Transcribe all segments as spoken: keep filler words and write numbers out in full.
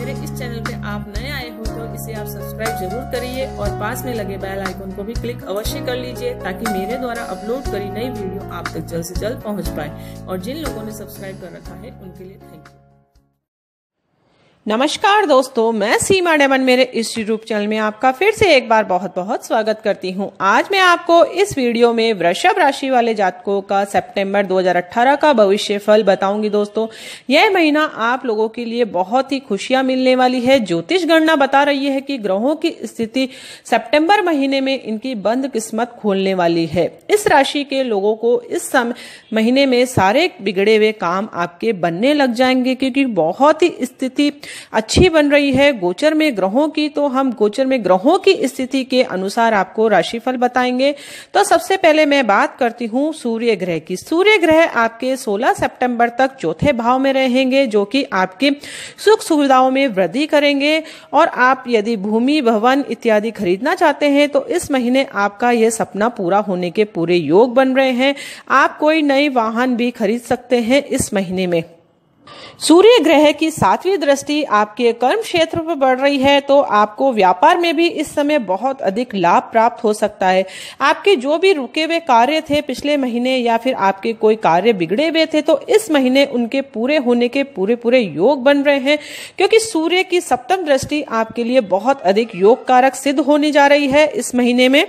मेरे इस चैनल पे आप नए आए हो तो इसे आप सब्सक्राइब जरूर करिए और पास में लगे बेल आइकन को भी क्लिक अवश्य कर लीजिए ताकि मेरे द्वारा अपलोड करी नई वीडियो आप तक जल्द से जल्द पहुंच पाए। और जिन लोगों ने सब्सक्राइब कर रखा है उनके लिए थैंक यू। नमस्कार दोस्तों, मैं सीमा डेमन मेरे इस यूट्यूब चैनल में आपका फिर से एक बार बहुत बहुत स्वागत करती हूं। आज मैं आपको इस वीडियो में वृषभ राशि वाले जातकों का सितंबर दो हज़ार अठारह का भविष्य फल बताऊंगी। दोस्तों, यह महीना आप लोगों के लिए बहुत ही खुशियां मिलने वाली है। ज्योतिष गणना बता रही है कि ग्रहों की स्थिति सितंबर महीने में इनकी बंद किस्मत खोलने वाली है। इस राशि के लोगों को इस समय महीने में सारे बिगड़े हुए काम आपके बनने लग जाएंगे, क्योंकि बहुत ही स्थिति अच्छी बन रही है गोचर में ग्रहों की। तो हम गोचर में ग्रहों की स्थिति के अनुसार आपको राशिफल बताएंगे। तो सबसे पहले मैं बात करती हूँ सूर्य ग्रह की। सूर्य ग्रह आपके सोलह सितंबर तक चौथे भाव में रहेंगे, जो कि आपके सुख सुविधाओं में वृद्धि करेंगे। और आप यदि भूमि भवन इत्यादि खरीदना चाहते हैं तो इस महीने आपका यह सपना पूरा होने के पूरे योग बन रहे हैं। आप कोई नई वाहन भी खरीद सकते हैं इस महीने में। सूर्य ग्रह की सातवीं दृष्टि आपके कर्म क्षेत्र पर बढ़ रही है, तो आपको व्यापार में भी इस समय बहुत अधिक लाभ प्राप्त हो सकता है। आपके जो भी रुके हुए कार्य थे पिछले महीने या फिर आपके कोई कार्य बिगड़े हुए थे, तो इस महीने उनके पूरे होने के पूरे पूरे योग बन रहे हैं, क्योंकि सूर्य की सप्तम दृष्टि आपके लिए बहुत अधिक योग कारक सिद्ध होने जा रही है इस महीने में।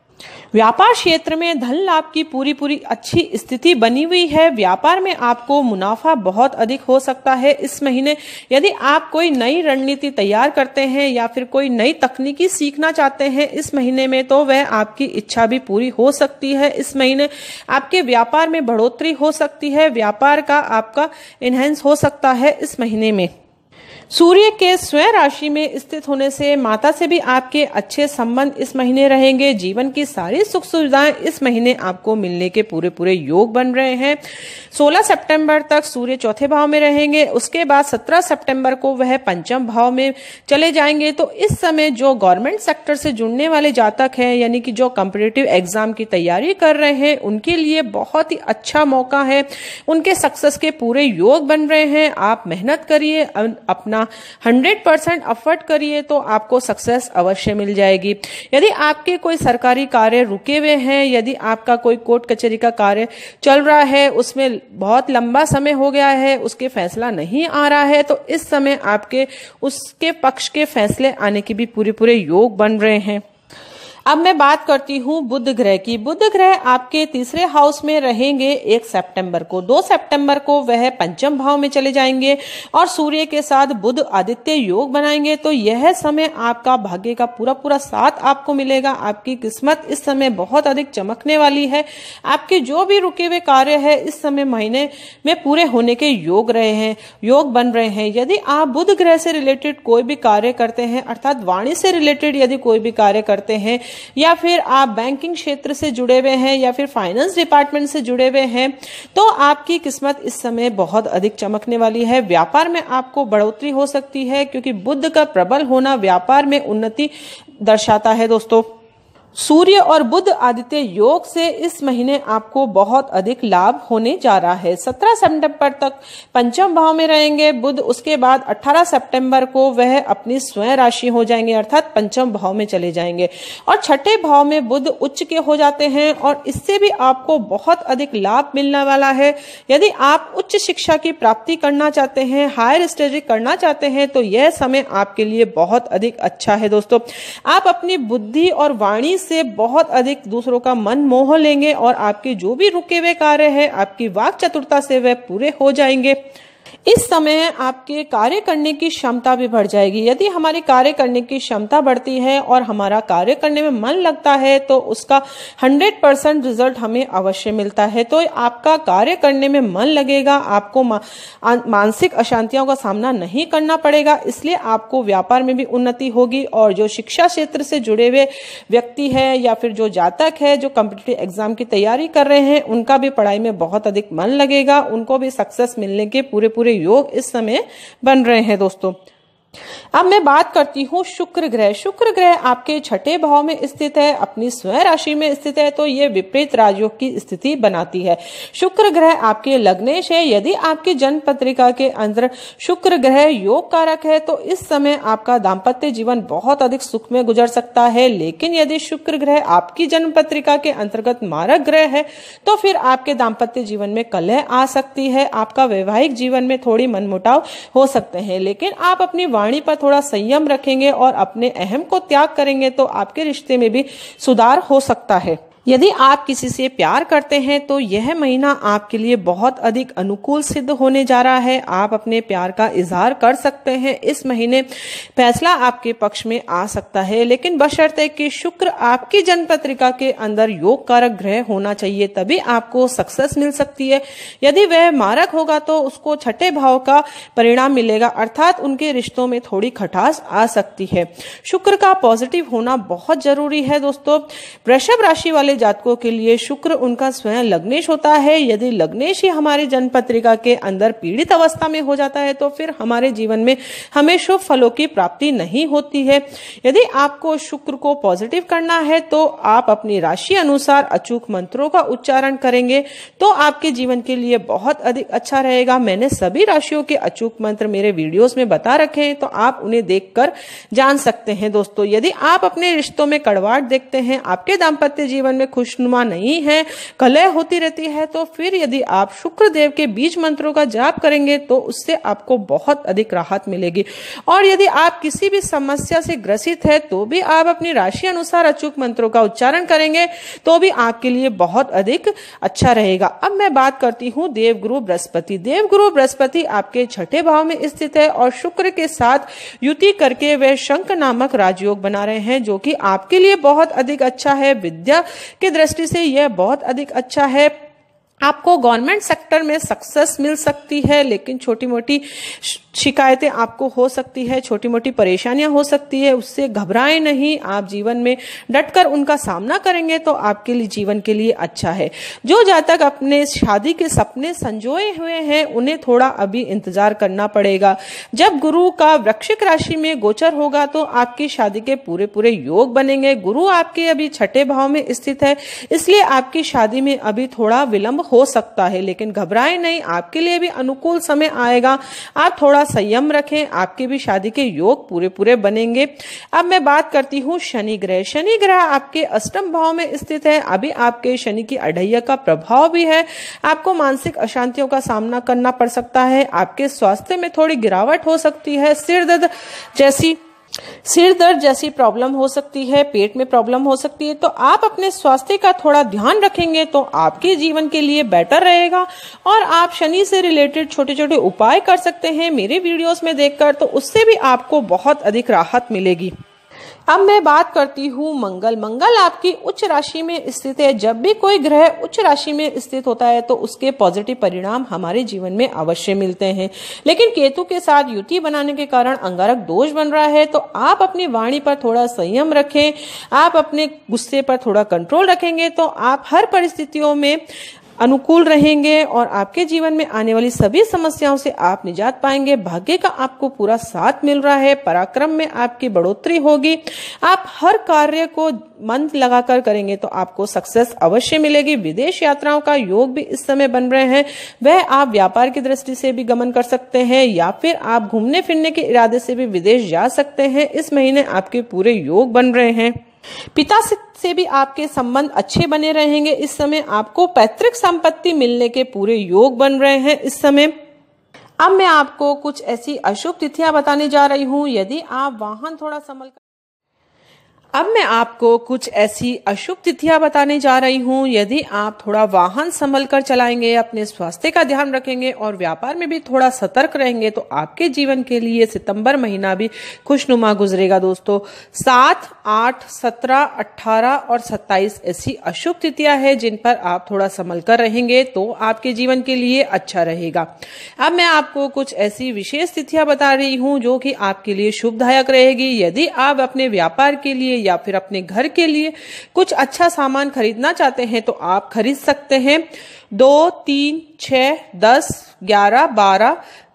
व्यापार क्षेत्र में धन लाभ की पूरी पूरी अच्छी स्थिति बनी हुई है। व्यापार में आपको मुनाफा बहुत अधिक हो सकता है इस महीने। यदि आप कोई नई रणनीति तैयार करते हैं या फिर कोई नई तकनीकी सीखना चाहते हैं इस महीने में, तो वह आपकी इच्छा भी पूरी हो सकती है। इस महीने आपके व्यापार में बढ़ोतरी हो सकती है, व्यापार का आपका इनहेंस हो सकता है इस महीने में। सूर्य के स्वयं राशि में स्थित होने से माता से भी आपके अच्छे संबंध इस महीने रहेंगे। जीवन की सारी सुख सुविधाएं इस महीने आपको मिलने के पूरे पूरे योग बन रहे हैं। सोलह सितंबर तक सूर्य चौथे भाव में रहेंगे, उसके बाद सत्रह सितंबर को वह पंचम भाव में चले जाएंगे। तो इस समय जो गवर्नमेंट सेक्टर से जुड़ने वाले जातक हैं, यानी कि जो कॉम्पिटिटिव एग्जाम की तैयारी कर रहे हैं, उनके लिए बहुत ही अच्छा मौका है। उनके सक्सेस के पूरे योग बन रहे हैं। आप मेहनत करिए, अपना हंड्रेड परसेंट एफर्ट करिए तो आपको सक्सेस अवश्य मिल जाएगी। यदि आपके कोई सरकारी कार्य रुके हुए हैं, यदि आपका कोई कोर्ट कचहरी का कार्य चल रहा है, उसमें बहुत लंबा समय हो गया है, उसके फैसला नहीं आ रहा है, तो इस समय आपके उसके पक्ष के फैसले आने की भी पूरे पूरे योग बन रहे हैं। अब मैं बात करती हूँ बुध ग्रह की। बुध ग्रह आपके तीसरे हाउस में रहेंगे एक सितंबर को। दो सितंबर को वह पंचम भाव में चले जाएंगे और सूर्य के साथ बुध आदित्य योग बनाएंगे। तो यह समय आपका भाग्य का पूरा पूरा साथ आपको मिलेगा। आपकी किस्मत इस समय बहुत अधिक चमकने वाली है। आपके जो भी रुके हुए कार्य है इस समय महीने में पूरे होने के योग रहे हैं योग बन रहे हैं। यदि आप बुध ग्रह से रिलेटेड कोई भी कार्य करते हैं, अर्थात वाणी से रिलेटेड यदि कोई भी कार्य करते हैं, या फिर आप बैंकिंग क्षेत्र से जुड़े हुए हैं या फिर फाइनेंस डिपार्टमेंट से जुड़े हुए हैं, तो आपकी किस्मत इस समय बहुत अधिक चमकने वाली है। व्यापार में आपको बढ़ोतरी हो सकती है, क्योंकि बुध का प्रबल होना व्यापार में उन्नति दर्शाता है। दोस्तों, सूर्य और बुध आदित्य योग से इस महीने आपको बहुत अधिक लाभ होने जा रहा है। सत्रह सितंबर तक पंचम भाव में रहेंगे बुध, उसके बाद अठारह सितंबर को वह अपनी स्वयं राशि हो जाएंगे, अर्थात पंचम भाव में चले जाएंगे। और छठे भाव में बुध उच्च के हो जाते हैं और इससे भी आपको बहुत अधिक लाभ मिलने वाला है। यदि आप उच्च शिक्षा की प्राप्ति करना चाहते हैं, हायर स्टडी करना चाहते हैं, तो यह समय आपके लिए बहुत अधिक अच्छा है। दोस्तों, आप अपनी बुद्धि और वाणी से बहुत अधिक दूसरों का मन मोह लेंगे और आपके जो भी रुके हुए कार्य है आपकी वाक चतुरता से वह पूरे हो जाएंगे। इस समय आपके कार्य करने की क्षमता भी बढ़ जाएगी। यदि हमारी कार्य करने की क्षमता बढ़ती है और हमारा कार्य करने में मन लगता है, तो उसका हंड्रेड परसेंट रिजल्ट हमें अवश्य मिलता है। तो आपका कार्य करने में मन लगेगा, आपको मा, मानसिक अशांतियों का सामना नहीं करना पड़ेगा। इसलिए आपको व्यापार में भी उन्नति होगी। और जो शिक्षा क्षेत्र से जुड़े हुए व्यक्ति है या फिर जो जातक है जो कॉम्पिटिटिव एग्जाम की तैयारी कर रहे हैं, उनका भी पढ़ाई में बहुत अधिक मन लगेगा। उनको भी सक्सेस मिलने के पूरे पूरे योग इस समय बन रहे हैं। दोस्तों, अब मैं बात करती हूँ शुक्र ग्रह। शुक्र ग्रह आपके छठे भाव में स्थित है, अपनी स्वयं राशि में स्थित है, तो ये विपरीत राजयोग की स्थिति बनाती है। शुक्र ग्रह आपके लग्नेश है। यदि आपकी जन्म पत्रिका के अंदर शुक्र ग्रह योग कारक है तो इस समय आपका दाम्पत्य जीवन बहुत अधिक सुख में गुजर सकता है। लेकिन यदि शुक्र ग्रह आपकी जन्म पत्रिका के अंतर्गत मारक ग्रह है तो फिर आपके दाम्पत्य जीवन में कलह आ सकती है, आपका वैवाहिक जीवन में थोड़ी मनमुटाव हो सकते हैं। लेकिन आप अपनी वाणी पर थोड़ा संयम रखेंगे और अपने अहम को त्याग करेंगे तो आपके रिश्ते में भी सुधार हो सकता है। यदि आप किसी से प्यार करते हैं तो यह महीना आपके लिए बहुत अधिक अनुकूल सिद्ध होने जा रहा है। आप अपने प्यार का इजहार कर सकते हैं। इस महीने फैसला आपके पक्ष में आ सकता है, लेकिन बशर्ते कि शुक्र आपकी जन्म पत्रिका के अंदर योग कारक ग्रह होना चाहिए, तभी आपको सक्सेस मिल सकती है। यदि वह मारक होगा तो उसको छठे भाव का परिणाम मिलेगा, अर्थात उनके रिश्तों में थोड़ी खटास आ सकती है। शुक्र का पॉजिटिव होना बहुत जरूरी है दोस्तों। वृषभ राशि वाले जातकों के लिए शुक्र उनका स्वयं लग्नेश होता है। यदि लग्नेश ही हमारी जन्म पत्रिका के अंदर पीड़ित अवस्था में हो जाता है तो फिर हमारे जीवन में हमें शुभ फलों की प्राप्ति नहीं होती है। यदि आपको शुक्र को पॉजिटिव करना है तो आप अपनी राशि अनुसार अचूक मंत्रों का उच्चारण करेंगे तो आपके जीवन के लिए बहुत अधिक अच्छा रहेगा। मैंने सभी राशियों के अचूक मंत्र मेरे वीडियोस में बता रखे हैं, तो आप उन्हें देखकर जान सकते हैं दोस्तों। यदि आप अपने रिश्तों में कड़वाहट देखते हैं, आपके दाम्पत्य जीवन में खुशनुमा नहीं है, कलह होती रहती है, तो फिर यदि आप शुक्र देव के बीज मंत्रों का जाप करेंगे तो उससे आपको बहुत अधिक राहत मिलेगी। और यदि आप किसी भी समस्या से ग्रसित है तो भी आप अपनी राशि अनुसार अचूक मंत्रों का उच्चारण करेंगे तो भी आपके लिए बहुत अधिक अच्छा रहेगा। अब मैं बात करती हूँ देवगुरु बृहस्पति। देवगुरु बृहस्पति आपके छठे भाव में स्थित है और शुक्र के साथ युति करके वे शंख नामक राजयोग बना रहे हैं, जो कि आपके लिए बहुत अधिक अच्छा है। विद्या की दृष्टि से यह बहुत अधिक अच्छा है। आपको गवर्नमेंट सेक्टर में सक्सेस मिल सकती है, लेकिन छोटी मोटी शिकायतें आपको हो सकती है, छोटी मोटी परेशानियां हो सकती है, उससे घबराएं नहीं। आप जीवन में डटकर उनका सामना करेंगे तो आपके लिए जीवन के लिए अच्छा है। जो जातक अपने शादी के सपने संजोए हुए हैं उन्हें थोड़ा अभी इंतजार करना पड़ेगा। जब गुरु का वृश्चिक राशि में गोचर होगा तो आपकी शादी के पूरे पूरे योग बनेंगे। गुरु आपके अभी छठे भाव में स्थित है, इसलिए आपकी शादी में अभी थोड़ा विलंब हो सकता है, लेकिन घबराएं नहीं, आपके लिए भी अनुकूल समय आएगा। आप थोड़ा संयम रखें, आपके भी शादी के योग पूरे पूरे बनेंगे। अब मैं बात करती हूँ शनि ग्रह। शनि ग्रह आपके अष्टम भाव में स्थित है। अभी आपके शनि की अढ़ैया का प्रभाव भी है। आपको मानसिक अशांतियों का सामना करना पड़ सकता है। आपके स्वास्थ्य में थोड़ी गिरावट हो सकती है। सिर दर्द जैसी सिर दर्द जैसी प्रॉब्लम हो सकती है, पेट में प्रॉब्लम हो सकती है, तो आप अपने स्वास्थ्य का थोड़ा ध्यान रखेंगे तो आपके जीवन के लिए बेटर रहेगा। और आप शनि से रिलेटेड छोटे छोटे उपाय कर सकते हैं मेरे वीडियोस में देखकर, तो उससे भी आपको बहुत अधिक राहत मिलेगी। अब मैं बात करती हूँ मंगल। मंगल आपकी उच्च राशि में स्थित है। जब भी कोई ग्रह उच्च राशि में स्थित होता है तो उसके पॉजिटिव परिणाम हमारे जीवन में अवश्य मिलते हैं, लेकिन केतु के साथ युति बनाने के कारण अंगारक दोष बन रहा है। तो आप अपनी वाणी पर थोड़ा संयम रखें, आप अपने गुस्से पर थोड़ा कंट्रोल रखेंगे तो आप हर परिस्थितियों में अनुकूल रहेंगे और आपके जीवन में आने वाली सभी समस्याओं से आप निजात पाएंगे। भाग्य का आपको पूरा साथ मिल रहा है, पराक्रम में आपकी बढ़ोतरी होगी। आप हर कार्य को मन लगाकर करेंगे तो आपको सक्सेस अवश्य मिलेगी। विदेश यात्राओं का योग भी इस समय बन रहे हैं, वह आप व्यापार की दृष्टि से भी गमन कर सकते हैं या फिर आप घूमने फिरने के इरादे से भी विदेश जा सकते हैं। इस महीने आपके पूरे योग बन रहे हैं। पिता से भी आपके संबंध अच्छे बने रहेंगे। इस समय आपको पैतृक संपत्ति मिलने के पूरे योग बन रहे हैं इस समय। अब मैं आपको कुछ ऐसी अशुभ तिथियां बताने जा रही हूं। यदि आप वाहन थोड़ा संभल कर अब मैं आपको कुछ ऐसी अशुभ तिथियां बताने जा रही हूं। यदि आप थोड़ा वाहन संभल कर चलाएंगे, अपने स्वास्थ्य का ध्यान रखेंगे और व्यापार में भी थोड़ा सतर्क रहेंगे तो आपके जीवन के लिए सितंबर महीना भी खुशनुमा गुजरेगा दोस्तों। सात, आठ, सत्रह, अठारह और सत्ताईस ऐसी अशुभ तिथियां हैं जिन पर आप थोड़ा संभल कर रहेंगे तो आपके जीवन के लिए अच्छा रहेगा। अब मैं आपको कुछ ऐसी विशेष तिथियां बता रही हूं जो कि आपके लिए शुभदायक रहेगी। यदि आप अपने व्यापार के लिए या फिर अपने घर के लिए कुछ अच्छा सामान खरीदना चाहते हैं तो आप खरीद सकते हैं। दो, तीन, छह, दस, ग्यारह, बारह,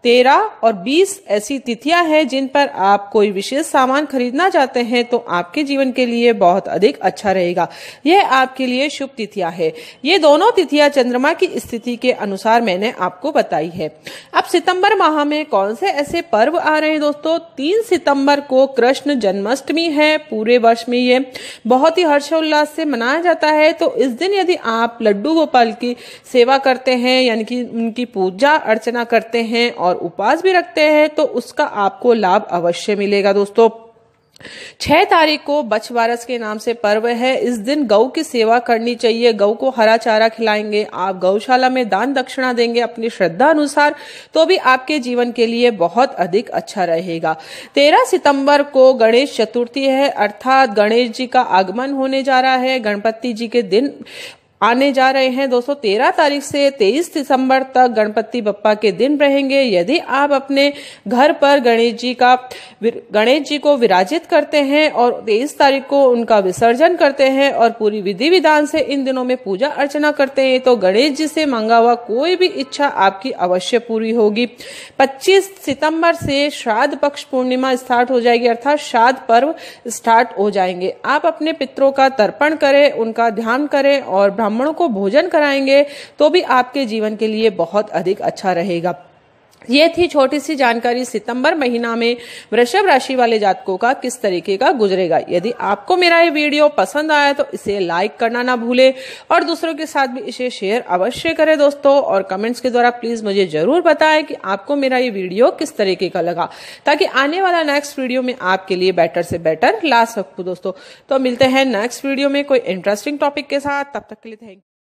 तेरह और बीस ऐसी तिथियां हैं जिन पर आप कोई विशेष सामान खरीदना चाहते हैं तो आपके जीवन के लिए बहुत अधिक अच्छा रहेगा। यह आपके लिए शुभ तिथियां है। ये दोनों तिथियां चंद्रमा की स्थिति के अनुसार मैंने आपको बताई है। अब सितंबर माह में कौन से ऐसे पर्व आ रहे हैं दोस्तों? तीन सितंबर को कृष्ण जन्माष्टमी है। पूरे वर्ष में ये बहुत ही हर्षोल्लास से मनाया जाता है। तो इस दिन यदि आप लड्डू गोपाल की सेवा करते हैं, यानी कि उनकी पूजा अर्चना करते हैं और उपवास भी रखते हैं, तो उसका आपको लाभ अवश्य मिलेगा दोस्तों। छह तारीख को बछवारस के नाम से पर्व है। इस दिन गौ की सेवा करनी चाहिए। गौ को हरा चारा खिलाएंगे, आप गौशाला में दान दक्षिणा देंगे अपनी श्रद्धा अनुसार, तो भी आपके जीवन के लिए बहुत अधिक अच्छा रहेगा। तेरह सितंबर को गणेश चतुर्थी है, अर्थात गणेश जी का आगमन होने जा रहा है। गणपति जी के दिन आने जा रहे हैं दोस्तों। तेरह तारीख से तेईस दिसंबर तक गणपति बप्पा के दिन रहेंगे। यदि आप अपने घर पर गणेश जी का गणेश जी को विराजित करते हैं और तेईस तारीख को उनका विसर्जन करते हैं और पूरी विधि विधान से इन दिनों में पूजा अर्चना करते हैं, तो गणेश जी से मांगा हुआ कोई भी इच्छा आपकी अवश्य पूरी होगी। पच्चीस सितंबर से श्राद्ध पक्ष पूर्णिमा स्टार्ट हो जाएगी, अर्थात श्राद्ध पर्व स्टार्ट हो जाएंगे। आप अपने पितरों का तर्पण करें, उनका ध्यान करें और ब्राह्मणों को भोजन कराएंगे, तो भी आपके जीवन के लिए बहुत अधिक अच्छा रहेगा। ये थी छोटी सी जानकारी सितंबर महीना में वृषभ राशि वाले जातकों का किस तरीके का गुजरेगा। यदि आपको मेरा ये वीडियो पसंद आया तो इसे लाइक करना ना भूले और दूसरों के साथ भी इसे शेयर अवश्य करें दोस्तों। और कमेंट्स के द्वारा प्लीज मुझे जरूर बताएं कि आपको मेरा ये वीडियो किस तरीके का लगा, ताकि आने वाला नेक्स्ट वीडियो में आपके लिए बेटर से बेटर ला सकूं दोस्तों। तो मिलते हैं नेक्स्ट वीडियो में कोई इंटरेस्टिंग टॉपिक के साथ। तब तक के लिए थैंक यू।